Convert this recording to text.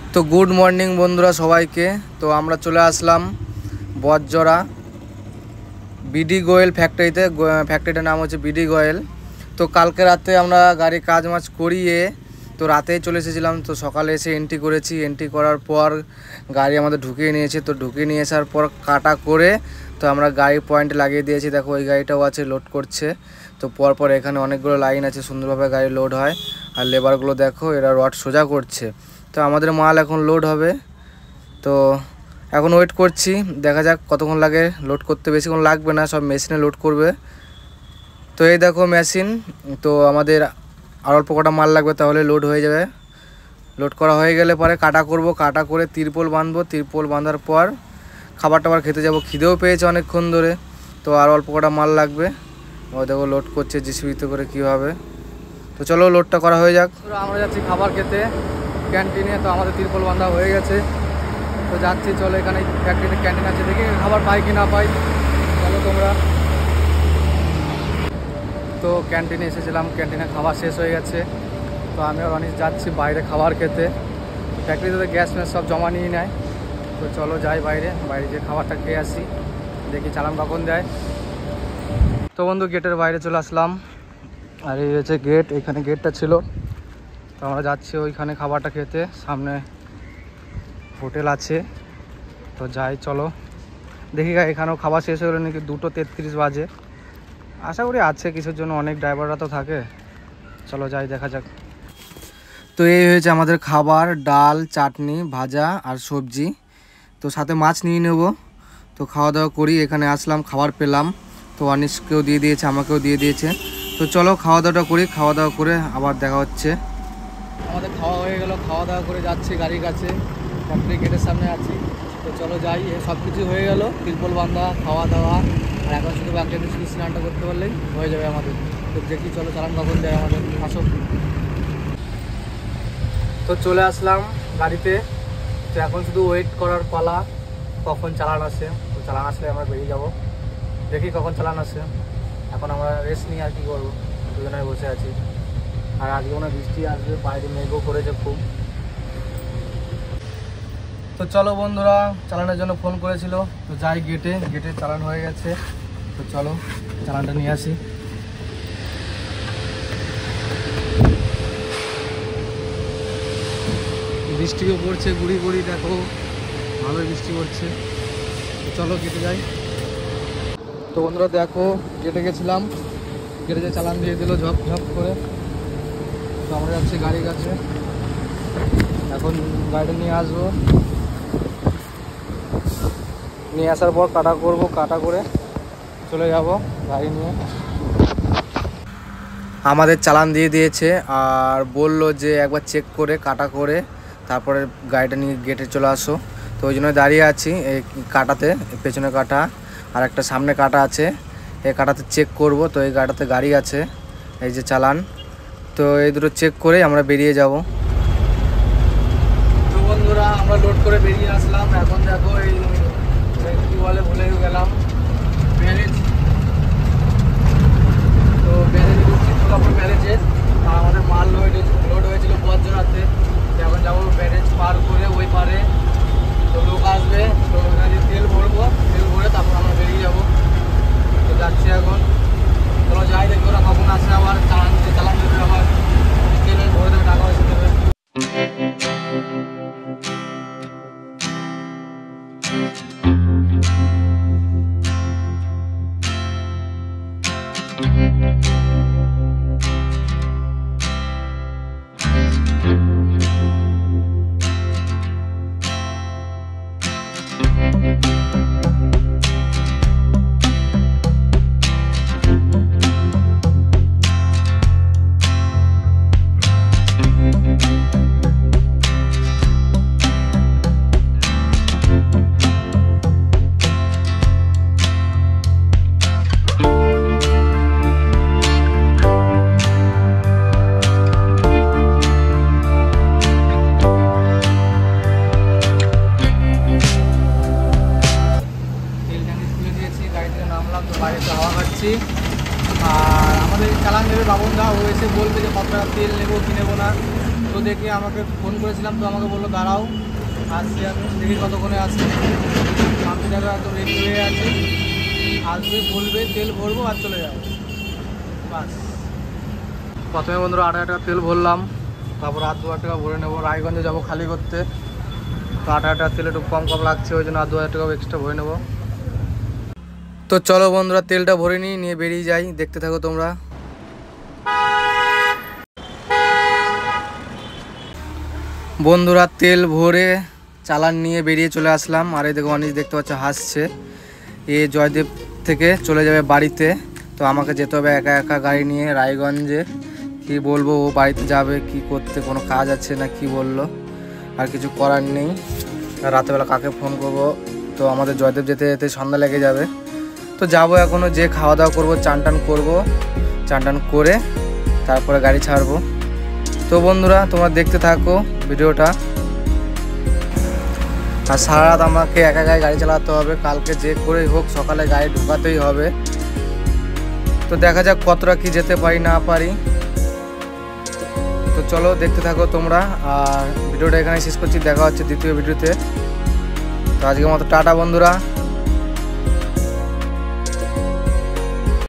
তো good morning বন্ধুরা সবাইকে। তো আমরা চলে আসলাম বটজোড়া বিডি গোয়েল ফ্যাক্টরিতে। ফ্যাক্টরিটার নাম হচ্ছে বিডি গোয়েল। তো কালকে রাতে আমরা গাড়ি কাজ মাজ করিয়ে তো রাতেই চলে এসেছিলাম। তো সকালে এসে এন্ট্রি করেছি, এন্ট্রি করার পর গাড়ি আমাদের ঢুকিয়ে নিয়েছে। তো ঢুকিয়ে নিয়ে আসার পর কাটা করে তো আমরা গাড়ি পয়েন্টে লাগিয়ে দিয়েছি। দেখো ওই গাড়িটাও আছে, লোড করছে। তো পরপর এখানে অনেকগুলো লাইন আছে, সুন্দরভাবে গাড়ি লোড হয়। আর লেবারগুলো দেখো, এরা রড সোজা করছে। তো আমাদের মাল এখন লোড হবে। তো এখন ওয়েট করছি, দেখা যাক কতক্ষণ লাগে লোড করতে। বেশিক্ষণ লাগবে না, সব মেশিনে লোড করবে। তো এই দেখো মেশিন। তো আমাদের আর অল্প কটা মাল লাগবে, তাহলে লোড হয়ে যাবে। লোড করা হয়ে গেলে পরে কাটা করব, কাটা করে তিরপল বাঁধবো। তিরপল বাঁধার পর খাবার টাবার খেতে যাব। খিদেও পেয়েছে অনেকক্ষণ ধরে। তো আর অল্প কটা মাল লাগবে। ও দেখো লোড করছে জিসিবিতে করে কীভাবে। তো চলো লোডটা করা হয়ে যাক। আমরা যাচ্ছি খাবার খেতে ক্যান্টিনে। তো আমাদের তিরপল বাঁধা হয়ে গেছে। তো যাচ্ছি, চলো এখানে ফ্যাক্টরিতে ক্যান্টিন আছে, দেখি খাবার পাই কি না পাই। চলো তোমরা। তো ক্যান্টিনে এসেছিলাম, ক্যান্টিনে খাবার শেষ হয়ে গেছে। তো আমি আর অনিশ যাচ্ছি বাইরে খাবার খেতে। ফ্যাক্টরিতে তো গ্যাস ম্যাস সব জমা নিয়ে নেয়। তো চলো যাই বাইরে, বাইরে যে খাবারটা খেয়ে আসি, দেখি চালান কখন দেয়। তো বন্ধু গেটের বাইরে চলে আসলাম। আর এই হচ্ছে গেট, এখানে গেটটা ছিল। তো আমরা যাচ্ছি ওইখানে খাবারটা খেতে। সামনে হোটেল আছে, তো যাই চলো দেখি। এখানেও খাবার শেষ হলো নাকি, 2:33 বাজে। আশা করি আছে কিছুর জন্য, অনেক ড্রাইভাররা তো থাকে। চলো যাই, দেখা যাক। তো এই হয়েছে আমাদের খাবার, ডাল, চাটনি, ভাজা আর সবজি। তো সাথে মাছ নিয়ে নেব। তো খাওয়া দাওয়া করি, এখানে আসলাম, খাবার পেলাম। তো অনিশকেও দিয়ে দিয়েছে, আমাকেও দিয়ে দিয়েছে। তো চলো খাওয়া দাওয়াটা করি, খাওয়া দাওয়া করে আবার দেখা হচ্ছে। আমাদের খাওয়া হয়ে গেল, খাওয়া দাওয়া করে যাচ্ছি গাড়ির কাছে, ফ্যাক্টরি গেটের সামনে আছি। তো চলো যাই, সব কিছু হয়ে গেল, তিরপল বাঁধা, খাওয়া দাওয়া। আর এখন শুধু বাকি শুধু স্নানটা করতে পারলেই হয়ে যাবে আমাদের। তো দেখি চলো চালান কখন দেয় আমাদের, আসো। তো চলে আসলাম গাড়িতে। তো এখন শুধু ওয়েট করার পালা, কখন চালান আসে। তো চালান আসলে আমরা বেরিয়ে যাব, দেখি কখন চালান আসে। এখন আমরা রেস্ট নিয়ে আর কি করবো, দুজনে বসে আছি। আর আজকে মনে বৃষ্টি আসবে, বাইরে মেঘও করেছে খুব। তো চলো বন্ধুরা, চালানের জন্য ফোন করেছিল। তো যাই গেটে, গেটে চালান হয়ে গেছে। তো চলো চালানটা নিয়ে আসি। বৃষ্টিও পড়ছে, গুড়ি গুড়ি দেখো, ভালোই বৃষ্টি পড়ছে। তো চলো গেটে যাই। তো বন্ধুরা দেখো, গেটে গেছিলাম, গেটে যে চালান দিয়ে দিল ঝপ ঝপ করে। তো আমরা যাচ্ছি গাড়ির কাছে, এখন গাড়িটা নিয়ে আসবো। নিয়ে আসার পর কাটা করব, কাটা করে চলে যাব গাড়ি নিয়ে। আমাদের চালান দিয়ে দিয়েছে আর বলল যে একবার চেক করে কাটা করে তারপরে গাড়িটা নিয়ে গেটে চলে আসো। তো ওই জন্য দাঁড়িয়ে আছি এই কাটাতে, পেছনে কাটা আর একটা সামনে কাটা আছে। এই কাটাতে চেক করব। তো এই কাটাতে গাড়ি আছে, এই যে চালান। তো এই দুটো চেক করে আমরা বেরিয়ে যাব। তো বন্ধুরা আমরা লোড করে বেরিয়ে আসলাম। এখন দেখো এই কি বলে, ভুলে গেলাম, ব্যারেজ। তো ব্যারেজে ঢুকছি, সোলাপুর ব্যারেজে। আর আমাদের মাল লোড হয়েছিল বটজোড়াতে। এখন যাবো ব্যারেজ পার করে ওই পারে। তো লোক আসবে, তো ওখানে তেল ভরবো, তেল ভরে তারপর আমরা বেরিয়ে যাবো। তো যাচ্ছি এখন, চলো যাই, দেখি ওরা কখন আসে। আবার চালান দেবে, আবার তেল ভরে দেবে, টাকা পয়সা দেবে। বাড়িতে হাওয়া খাচ্ছি। আর আমাদের চালান দেবে বাবনদা, ও এসে বলবে যে কত টাকা তেল নেবো কি নেবো না। তো দেখি আমাকে ফোন করেছিলাম, তো আমাকে বললো দাঁড়াও আসছি, আমি দেখি কতক্ষণে আসছি। আমি দেখো একদম রেডি হয়ে আছি, আসবে বলবে, তেল ভরবো আর চলে যাবো বাস। প্রথমে বন্ধুরা 8,000 টাকা তেল ভরলাম, তারপর আর 2,000 টাকা ভরে নেবো। রায়গঞ্জে যাবো খালি করতে, তো 8,000 টাকা তেল একটু কম কম লাগছে, ওই জন্য আর 2,000 টাকা এক্সট্রা ভরে নেবো। তো চলো বন্ধুরা তেলটা ভরে নিয়ে বেরিয়ে যাই, দেখতে থাকো তোমরা। বন্ধুরা তেল ভরে চালান নিয়ে বেরিয়ে চলে আসলাম। আর এই দেখো অনিশ দেখতে পাচ্ছ হাসছে, এ জয়দেব থেকে চলে যাবে বাড়িতে। তো আমাকে যেতে হবে একা একা গাড়ি নিয়ে রায়গঞ্জে। কি বলবো, ও বাড়িতে যাবে কি করতে, কোনো কাজ আছে না কি বললো, আর কিছু করার নেই। রাতেবেলা কাকে ফোন করব, তো আমাদের জয়দেব যেতে যেতে সন্ধ্যা লেগে যাবে। তো যাবো এখনও, যে খাওয়া দাওয়া করবো, চান টান করবো, চান টান করে তারপরে গাড়ি ছাড়বো। তো বন্ধুরা তোমরা দেখতে থাকো ভিডিওটা। আর সারা রাত আমাকে একা একাই গাড়ি চালাতে হবে, কালকে যে করেই হোক সকালে গাড়ি ঢুকাতেই হবে। তো দেখা যাক কতটা কি যেতে পারি না পারি। তো চলো দেখতে থাকো তোমরা, আর ভিডিওটা এখানে শেষ করছি, দেখা হচ্ছে দ্বিতীয় ভিডিওতে। তো আজকের মতো টাটা বন্ধুরা।